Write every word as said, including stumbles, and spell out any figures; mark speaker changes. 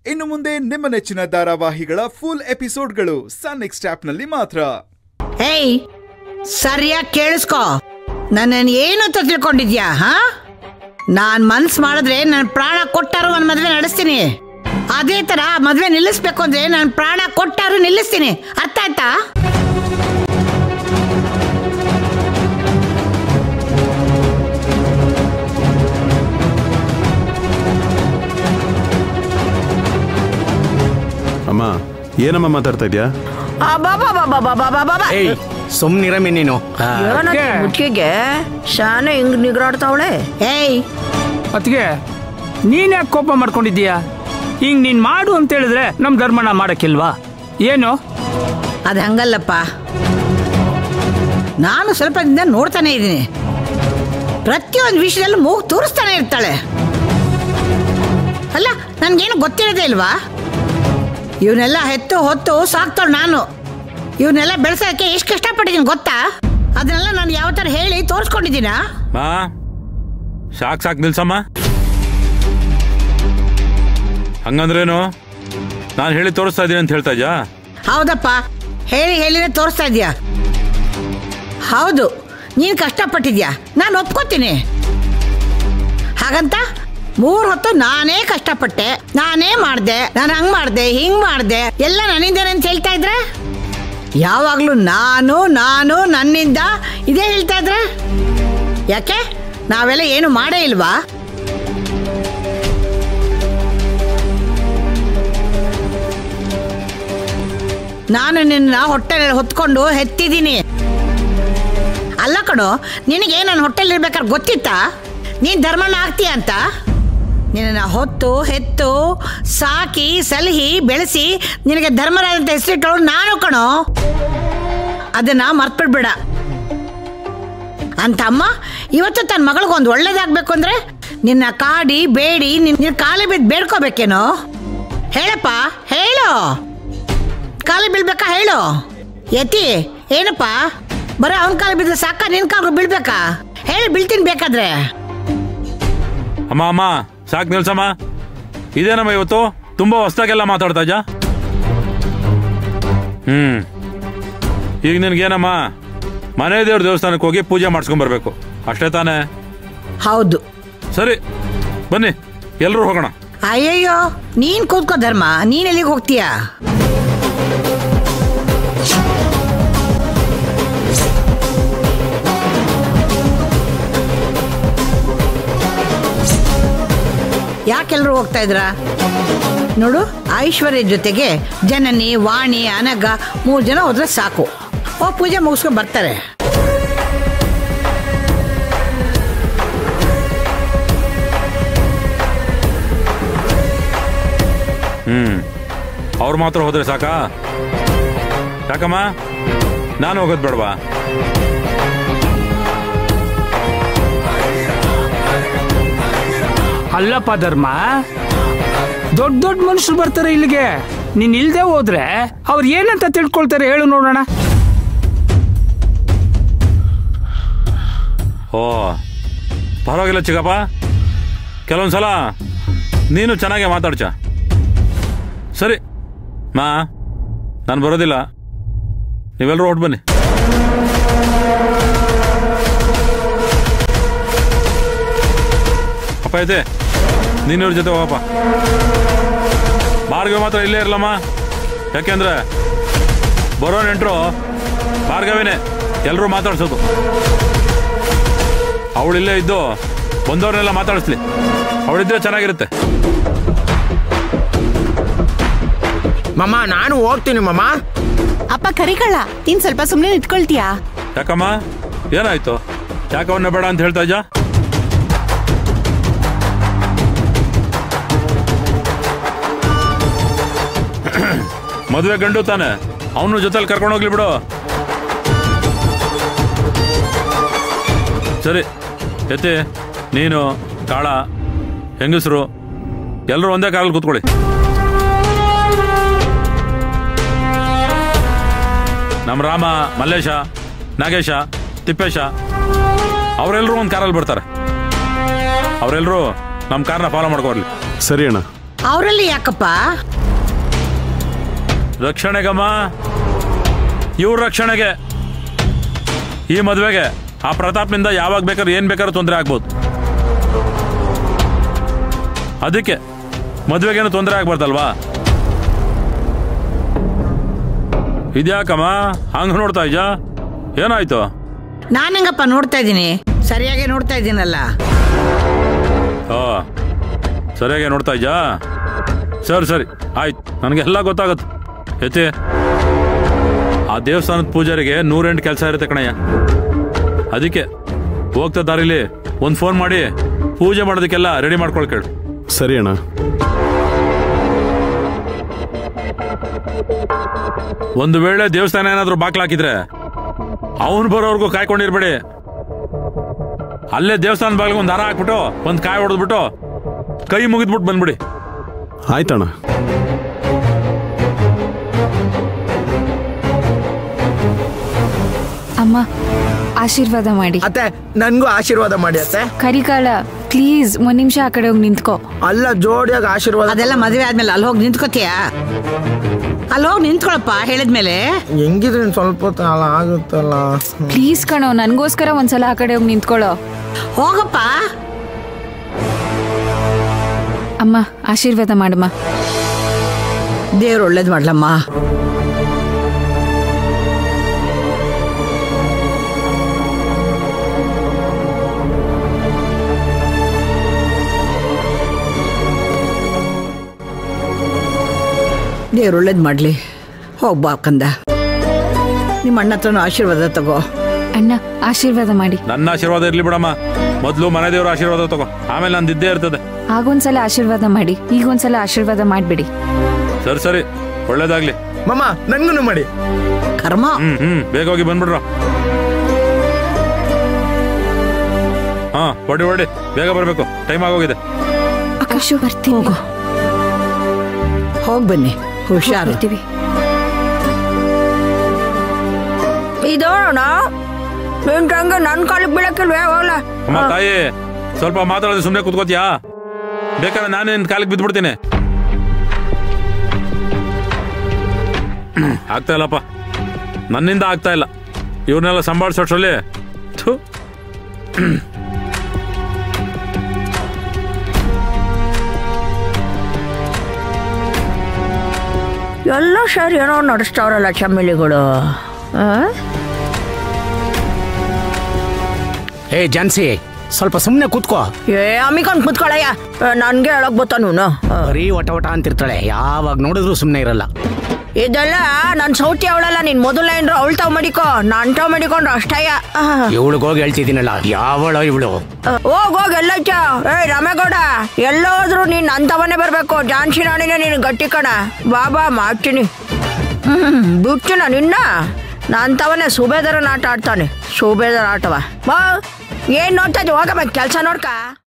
Speaker 1: ಇನ್ನು ಮುಂದೆ ನಿಮ್ಮ ನೆಚ್ಚಿನ ಧಾರಾವಾಹಿಗಳ ಫುಲ್ ಎಪಿಸೋಡ್ಗಳು ಸನ್ ನೆಕ್ಸ್ಟ್ ಆಪ್ ನಲ್ಲಿ ಮಾತ್ರ.
Speaker 2: ಏಯ್ ಸರಿಯಾಗಿ ಕೇಳಿಸ್ಕೊ, ನನ್ನನ್ನು ಏನು ಅಂತ ತಿಳ್ಕೊಂಡಿದ್ಯಾ? ಹಾ, ನಾನ್ ಮನ್ಸ್ ಮಾಡಿದ್ರೆ ನನ್ನ ಪ್ರಾಣ ಕೊಟ್ಟಾರು ನನ್ನ ಮದ್ವೆ ನಡೆಸ್ತೀನಿ. ಅದೇ ತರ ಮದ್ವೆ ನಿಲ್ಲಿಸ್ಬೇಕು ಅಂದ್ರೆ ನಾನು ಪ್ರಾಣ ಕೊಟ್ಟಾರು ನಿಲ್ಲಿಸ್ತೀನಿ. ಅರ್ಥ ಆಯ್ತಾ?
Speaker 3: ಅಮ್ಮ ಏನಮ್ಮ ಮಾತಾಡ್ತಾ ಇದ್ಯಾ?
Speaker 4: ಸುಮ್ನಿರಮ್ಮಿ ನೀನು.
Speaker 2: ಮುಚ್ಚಿಗೆ ಶಾನೆ ಹಿಂಗ್ ನಿಗ್ರಾಡ್ತಾವಳೆ. ಏಯ್
Speaker 5: ಅತ್ತಿಗೆ ನೀನ್ ಯಾಕೆ ಕೋಪ ಮಾಡ್ಕೊಂಡಿದ್ದೀಯಾ? ಹಿಂಗ್ ನೀನ್ ಮಾಡು ಅಂತ ಹೇಳಿದ್ರೆ ನಮ್ ಧರ್ಮನ ಮಾಡಕ್ಕಿಲ್ವಾ ಏನು?
Speaker 2: ಅದ್ ಹಂಗಲ್ಲಪ್ಪ, ನಾನು ಸ್ವಲ್ಪ ದಿನ ನೋಡ್ತಾನೆ ಇದ್ದೀನಿ. ಪ್ರತಿಯೊಂದು ವಿಷಯದಲ್ಲೂ ಮೂಗು ತೋರಿಸ್ತಾನೆ ಇರ್ತಾಳೆ. ಅಲ್ಲ ನನ್ಗೇನು ಗೊತ್ತಿರೋದೇ ಇಲ್ವಾ? ಇವನ್ನೆಲ್ಲ ಹೆತ್ತು ಹೊತ್ತು ಸಾಕ್ತಾಳು ನಾನು. ಇವನ್ನೆಲ್ಲ ಬೆಳೆಸೋಕೆ ಎಷ್ಟು ಕಷ್ಟಪಟ್ಟಿದ್ದೀನಿ ಗೊತ್ತಾ? ಅದನ್ನೆಲ್ಲ ನಾನು ಯಾವ ತರ ಹೇಳಿ ತೋರಿಸ್ಕೊಂಡಿದ್ದೀನ?
Speaker 6: ಸಾಕ್ ಸಾಕ್ ನಿಲ್ಸಮ್ಮ. ಹಂಗಂದ್ರೇನು? ನಾನು ಹೇಳಿ ತೋರಿಸ್ತಾ ಇದ್ದೀನಿ ಅಂತ ಹೇಳ್ತಾ ಇದ್ಯಾ?
Speaker 2: ಹೌದಪ್ಪ, ಹೇಳಿ ಹೇಳಿನೇ ತೋರಿಸ್ತಾ ಇದ್ಯಾ. ಹೌದು, ನೀನು ಕಷ್ಟಪಟ್ಟಿದ್ಯಾ, ನಾನು ಒಪ್ಕೋತೀನಿ. ಹಾಗಂತ ಮೂರ್ ಹೊತ್ತು ನಾನೇ ಕಷ್ಟಪಟ್ಟೆ, ನಾನೇ ಮಾಡ್ದೆ, ನಾನು ಹಂಗ್ ಮಾಡ್ದೆ ಹಿಂಗ್ ಮಾಡ್ದೆ ಎಲ್ಲ ನನ್ನಿಂದೇನೆ ಅಂತ ಹೇಳ್ತಾ ಇದ್ರೆ, ಯಾವಾಗ್ಲೂ ನಾನು ನಾನು ನನ್ನಿಂದ ಇದೇ ಹೇಳ್ತಾ ಇದ್ರೆ ಯಾಕೆ? ನಾವೆಲ್ಲ ಏನು ಮಾಡೇ ಇಲ್ವಾ? ನಾನು ನಿನ್ನ ಹೊಟ್ಟೆ ಹೊತ್ಕೊಂಡು ಹೆತ್ತಿದ್ದೀನಿ. ಅಲ್ಲ ಕಣೋ, ನಿನಗೆ ನನ್ನ ಹೊಟ್ಟೆಲಿ ಇರ್ಬೇಕಾದ್ರೆ ಗೊತ್ತಿತ್ತಾ ನೀನ್ ಧರ್ಮಣ್ಣ ಆಗ್ತೀಯ ಅಂತ? ನಿನ್ನ ಹೊತ್ತು ಹೆತ್ತು ಸಾಕಿ ಸಲಹಿ ಬೆಳೆಸಿ ನಿನಗೆ ಧರ್ಮರಾಜ ಅಂತ ಹೆಸರಿಟ್ಟಳು ನಾನು ಕಣೋ. ಅದನ್ನ ಮರ್ತ್ಬಿಡ್ಬೇಡ. ಅಂತ ಅಮ್ಮ ಇವತ್ತು ತನ್ನ ಮಗಳಿಗೊಂದು ಒಳ್ಳೇದಾಗ್ಬೇಕು ಅಂದ್ರೆ ನಿನ್ನ ಕಾಡಿ ಬೇಡಿ ನಿನ್ನ ಕಾಲಿ ಬಿದ್ದು ಬೇಡ್ಕೋಬೇಕೇನೋ? ಹೇಳಪ್ಪ ಹೇಳು. ಕಾಲಿ ಬೀಳ್ಬೇಕಾ ಹೇಳು. ಯತಿ ಏನಪ್ಪ, ಬರ ಅವನ ಕಾಲಿ ಬಿದ್ದರೆ ಸಾಕ, ನಿನ್ ಕಾಲು ಬೀಳ್ಬೇಕಾ? ಹೇಳಿ ಬೀಳ್ತೀನಿ ಬೇಕಾದ್ರೆ.
Speaker 6: ಅಮ್ಮ ಅಮ್ಮ ಸಾಕ್ ನಿಲ್ಸಮ್ಮ. ಇದೇನಮ್ಮ ಇವತ್ತು ತುಂಬಾ ಹೊಸ್ದಾಗೆಲ್ಲ ಮಾತಾಡ್ತಾ ಇದ್ಯಾ? ಹ್ಮ್ ಈಗ ನಿನ್ಗೇನಮ್ಮ, ಮನೆ ದೇವ್ರ ದೇವಸ್ಥಾನಕ್ಕೆ ಹೋಗಿ ಪೂಜೆ ಮಾಡಿಸ್ಕೊಂಡ್ ಬರ್ಬೇಕು ಅಷ್ಟೇ ತಾನೇ?
Speaker 2: ಹೌದು.
Speaker 6: ಸರಿ ಬನ್ನಿ ಎಲ್ರೂ ಹೋಗೋಣ.
Speaker 2: ಅಯ್ಯಯ್ಯೋ ನೀನ್ ಕೂತ್ಕೋ ಧರ್ಮ, ನೀನ್ ಎಲ್ಲಿಗೆ ಹೋಗ್ತೀಯಾ? ಯಾಕೆಲ್ರು ಹೋಗ್ತಾ ಇದ್ರ? ನೋಡು, ಐಶ್ವರ್ಯ ಜೊತೆಗೆ ಜನನಿ ವಾಣಿ ಅನಗ ಮೂರು ಜನ ಹೋದ್ರೆ ಸಾಕು. ಓ ಪೂಜೆ ಮುಗಿಸ್ಕೊಂಡು ಬರ್ತಾರೆ.
Speaker 6: ಹ್ಮ್ ಅವ್ರು ಮಾತ್ರ ಹೋದ್ರೆ ಸಾಕಾ? ಯಾಕಮ್ಮ ನಾನು ಹೋಗೋದ್ ಬೇಡವಾ?
Speaker 5: ಅಲ್ಲಪ್ಪ ಧರ್ಮ, ದೊಡ್ಡ ದೊಡ್ಡ ಮನುಷ್ಯರು ಬರ್ತಾರೆ ಇಲ್ಲಿಗೆ, ನೀನ್ ಇಲ್ದೆ ಹೋದ್ರೆ ಅವ್ರು ಏನಂತ ತಿಳ್ಕೊಳ್ತಾರೆ ಹೇಳು ನೋಡೋಣ.
Speaker 6: ಓ ಪರವಾಗಿಲ್ಲ ಚಿಕ್ಕಪ್ಪ, ಕೆಲವೊಂದ್ಸಲ ನೀನು ಚೆನ್ನಾಗೆ ಮಾತಾಡ್ಚ. ಸರಿ ಮಾ, ನಾನು ಬರೋದಿಲ್ಲ, ನೀವೆಲ್ಲರೂ ಹೊಟ್ಟು ಬನ್ನಿ. ಅಪ್ಪ ಐತೆ ನೀನು ಇವ್ರ ಜೊತೆ ಹೋಗಪ್ಪ. ಭಾರ್ಗವಿ ಮಾತ್ರ ಇಲ್ಲೇ ಇರಲಮ್ಮ, ಯಾಕೆಂದ್ರೆ ಬರೋ ನೆಂಟರು ಭಾರ್ಗವಿನೇ ಎಲ್ಲರೂ ಮಾತಾಡ್ಸೋದು. ಅವಳಿಲ್ಲೇ ಇದ್ದು ಬಂದವ್ರನ್ನೆಲ್ಲ ಮಾತಾಡಿಸ್ಲಿ, ಅವಳಿದ್ರೆ ಚೆನ್ನಾಗಿರುತ್ತೆ.
Speaker 4: ಮಮ್ಮ ನಾನು ಹೋಗ್ತೀನಿ ಮಮ್ಮ.
Speaker 7: ಅಪ್ಪ ಕರಿಕಳ್ಳ, ನೀನ್ ಸ್ವಲ್ಪ ಸುಮ್ಮನೆ ನಿಂತ್ಕೊಳ್ತೀಯಾ?
Speaker 6: ಯಾಕಮ್ಮ ಏನಾಯ್ತು? ಯಾಕೆ ಅವನ್ನ ಬೇಡ ಅಂತ ಹೇಳ್ತಾ ಇದ್ಯಾ? ಮದುವೆ ಗಂಡು ತಾನೆ, ಅವನು ಜೊತೆಲಿ ಕರ್ಕೊಂಡು ಹೋಗ್ಲಿ ಬಿಡು. ಸರಿ ಯತಿ, ನೀನು ಕಾಳ ಹೆಂಗಸರು ಎಲ್ಲರೂ ಒಂದೇ ಕಾಲಲ್ಲಿ ಕೂತ್ಕೊಳ್ಳಿ. ನಮ್ಮ ರಾಮ, ಮಲ್ಲೇಶ, ನಾಗೇಶ, ತಿಪ್ಪೇಶ ಅವರೆಲ್ಲರೂ ಒಂದು ಕಾರಲ್ಲಿ ಬರ್ತಾರೆ. ಅವರೆಲ್ಲರೂ ನಮ್ಮ ಕಾರ್ನ ಫಾಲೋ ಮಾಡ್ಕೊರ್ಲಿ.
Speaker 3: ಸರಿ ಅಣ್ಣ.
Speaker 2: ಅವರಲ್ಲಿ ಯಾಕಪ್ಪ?
Speaker 6: ರಕ್ಷಣೆಗಮ್ಮ, ಇವ್ರ ರಕ್ಷಣೆಗೆ. ಈ ಮದುವೆಗೆ ಆ ಪ್ರತಾಪ್ನಿಂದ ಯಾವಾಗ ಬೇಕಾದ್ರೆ ಏನ್ ಬೇಕಾದ್ರೂ ತೊಂದರೆ ಆಗ್ಬೋದು. ಅದಕ್ಕೆ ಮದುವೆಗೇನು ತೊಂದರೆ ಆಗ್ಬಾರ್ದಲ್ವಾ? ಇದ್ಯಾಕಮ್ಮ ಹಂಗ ನೋಡ್ತಾ ಇದ್ಯಾ? ಏನಾಯ್ತು?
Speaker 2: ನಾನು ಹೆಂಗಪ್ಪ ನೋಡ್ತಾ ಇದ್ದೀನಿ, ಸರಿಯಾಗಿ ನೋಡ್ತಾ ಇದ್ದೀನಲ್ಲ.
Speaker 6: ಓ, ಸರಿಯಾಗಿ ನೋಡ್ತಾ ಇದ್ಯಾ? ಸರಿ ಸರಿ ಆಯ್ತು, ನನಗೆಲ್ಲ ಗೊತ್ತಾಗತ್ತೆ. ಎತ್ತಿ, ಆ ದೇವಸ್ಥಾನದ ಪೂಜಾರಿಗೆ ನೂರೆಂಟು ಕೆಲಸ ಇರುತ್ತೆ ಕಣಯ್ಯ. ಅದಕ್ಕೆ ಹೋಗ್ತಾ ದಾರಿಲಿ ಒಂದು ಫೋನ್ ಮಾಡಿ ಪೂಜೆ ಮಾಡೋದಕ್ಕೆಲ್ಲ ರೆಡಿ ಮಾಡ್ಕೊಳ್ ಕೇಳು.
Speaker 3: ಸರಿ ಅಣ್ಣ.
Speaker 6: ಒಂದು ವೇಳೆ ದೇವಸ್ಥಾನ ಏನಾದ್ರು ಬಾಕ್ಲ ಹಾಕಿದ್ರೆ ಅವನು ಬರೋವರೆಗೂ ಕಾಯ್ಕೊಂಡಿರ್ಬೇಡಿ. ಅಲ್ಲೇ ದೇವಸ್ಥಾನ ಬಾಗಿಲಿಗೆ ಒಂದು ದಾರ ಹಾಕ್ಬಿಟ್ಟು ಒಂದು ಕಾಯಿ ಹೊಡೆದ್ಬಿಟ್ಟು ಕೈ ಮುಗಿದ್ಬಿಟ್ಟು ಬಂದ್ಬಿಡಿ.
Speaker 3: ಆಯ್ತಣ್ಣ.
Speaker 8: ಅಮ್ಮ ಆಶೀರ್ವಾದ ಮಾಡಿ.
Speaker 4: ಅತ್ತೆ ನನ್ಗೂ ಆಶೀರ್ವಾದ ಮಾಡಿ ಅತ್ತೆ.
Speaker 8: ಕರಿಕಾಳ ಪ್ಲೀಸ್ ಒಂದ್ ನಿಮಿಷ ಆ ಕಡೆ ಹೋಗಿ ನಿಂತ್ಕೋ.
Speaker 4: ಅಲ್ಲ ಜೋಡಿಯಾಗ ಆಶೀರ್ವಾದ.
Speaker 2: ಅದೆಲ್ಲ ಮದುವೆ ಆದ್ಮೇಲೆ ಅಲ್ಲಿ ಹೋಗಿ ನಿಂತ್ಕೋತೀಯ? ಅಲ್ಲಿ ಹೋಗಿ ನಿಂತ್ಕೊಳಪ್ಪ ಹೇಳಿದ್ಮೇಲೆ.
Speaker 4: ಹೆಂಗಿದ್ರೆ ಸ್ವಲ್ಪ ಹೊತ್ತು ಅಲ್ಲ ಆಗುತ್ತಲ್ಲ.
Speaker 8: ಪ್ಲೀಸ್ ಕಣೋ, ನನ್ಗೋಸ್ಕರ ಒಂದ್ಸಲ ಆ ಕಡೆ ಹೋಗಿ ನಿಂತ್ಕೊಳ್ಳೋ.
Speaker 2: ಹೋಗಪ್ಪ.
Speaker 8: ಅಮ್ಮ ಆಶೀರ್ವಾದ ಮಾಡಮ್ಮ.
Speaker 2: ದೇವ್ರು ಒಳ್ಳೇದು ಮಾಡ್ಲಮ್ಮ. ದೇವ್ರು ಒಳ್ಳೇದು ಮಾಡ್ಲಿ. ಹೋಗ್ಬಾ ಕಂದ, ನಿಮ್ಮ ಅಣ್ಣ ಹತ್ರನೂ ಆಶೀರ್ವಾದ ತಗೋ.
Speaker 8: ಅಣ್ಣ ಆಶೀರ್ವಾದ ಮಾಡಿ.
Speaker 6: ನನ್ನ ಆಶೀರ್ವಾದ ಇರ್ಲಿ ಬಿಡಮ್ಮ. ಮೊದಲು ಮನೆ ದೇವ್ರ ಆಶೀರ್ವಾದ ತಗೋ, ಆಮೇಲೆ ನಂದು ಇದ್ದೇ ಇರ್ತದೆ.
Speaker 8: ಆಗೊಂದ್ಸಲ ಆಶೀರ್ವಾದ ಮಾಡಿ, ಈಗೊಂದ್ಸಲ ಆಶೀರ್ವಾದ ಮಾಡ್ಬಿಡಿ.
Speaker 6: ಸರಿ ಸರಿ, ಒಳ್ಳೇದಾಗ್ಲಿ.
Speaker 4: ಮಮ್ಮ ನನ್ಗೂ ಮಾಡಿ.
Speaker 2: ಕರ್ಮ.
Speaker 6: ಹ್ಮ್ ಹ್ಮ್ ಬೇಗ ಹೋಗಿ ಬಂದ್ಬಿಡ್ರ. ಹಾ ಹೊಡಿ ಹೊಡಿ, ಬೇಗ ಬರ್ಬೇಕು, ಟೈಮ್ ಆಗೋಗಿದೆ.
Speaker 8: ಆಕಾಶು ಬರ್ತೀನಿ.
Speaker 2: ಹೋಗು, ಹೋಗ್ ಬನ್ನಿ, ಹುಷಾರು.
Speaker 9: ಇದೋಣ ನಿನ್ ತಂಗ ನನ್ ಕಾಲಿಗೆ ಬೀಳಕ್ಕಿಲ್ವೇ? ಹೋಗ್ಲ
Speaker 6: ಅಮ್ಮ ತಾಯಿ, ಸ್ವಲ್ಪ ಮಾತಾಡೋದು ಸುಮ್ಮನೆ ಕೂತ್ಕೋತಿಯಾ? ಬೇಕಾದ್ರೆ ನಾನೇ ನಿನ್ ಕಾಲಿಗೆ ಬಿದ್ದ್ಬಿಡ್ತೀನಿ. ಆಗ್ತಾ ಇಲ್ಲಪ್ಪ, ನನ್ನಿಂದ ಆಗ್ತಾ ಇಲ್ಲ. ಇವ್ರನ್ನೆಲ್ಲ ಸಂಭಾಳಿಸೋಷ್ಟ್ರಲ್ಲಿ
Speaker 9: ಎಲ್ಲ ಸರಿ ಏನೋ ನಡೆಸ್ತಾವ್ರಲ್ಲ ಚಮ್ಮಿಲಿಗಳು.
Speaker 4: ಏ ಜಾನ್ಸಿ, ಸ್ವಲ್ಪ ಸುಮ್ಮನೆ ಕೂತ್ಕೋ.
Speaker 9: ಏ ಅಮ್ಮಿಕೊಂಡ್ ಕೂತ್ಕೊಳಯ್ಯ, ನನ್ಗೆ ಹೇಳಕ್ ಬತ್ತಾನು.
Speaker 4: ಬರೀ ಒಟ ಒಟ ಅಂತಿರ್ತಾಳೆ, ಯಾವಾಗ ನೋಡಿದ್ರು ಸುಮ್ಮನೆ ಇರಲ್ಲ.
Speaker 9: ಇದೆಲ್ಲ ನನ್ ಸೌತಿ ಅವಳಲ್ಲ, ನಿನ್ ಮೊದಲ ಏನ್ರ ಅವಳು ತಾವ್ ಮಾಡಿಕೋ, ನಾನ್ ತಾವ್ ಮಾಡಿಕೊಂಡ್ರು ಅಷ್ಟಯ್ಯ.
Speaker 4: ಇವಳಿಗೆ ಹೋಗಿ ಹೇಳ್ತಿದ್ದೀನಲ್ಲ, ಯಾವಳ ಇವಳು?
Speaker 9: ಹೋಗ್ ಹೋಗ್ ಎಲ್ಲೈತ. ಏ ರಾಮೇಗೌಡ, ಎಲ್ಲೋದ್ರು ನೀನ್ ಅಂತವನೇ ಬರ್ಬೇಕು. ಜಾನ್ಸಿ ರಾಣಿನೇ ನೀನ್ ಗಟ್ಟಿ ಕಣ. ಬಾಬಾ ಮಾಡ್ತೀನಿ. ಹ್ಮ್ ಬಿಡ್ತೀನ ನಿನ್ನ? ನಂತವನೇ ಸುಬೇದಾರ ಆಟ ಆಡ್ತಾನೆ, ಸುಬೇದಾರ ಆಟವ. ಬಾ ಏನ್ ನೋಡ್ತಾ ಇದ್ದೀವಿ, ಹೋಗಬೇಕು, ಕೆಲ್ಸ ನೋಡ್ಕ.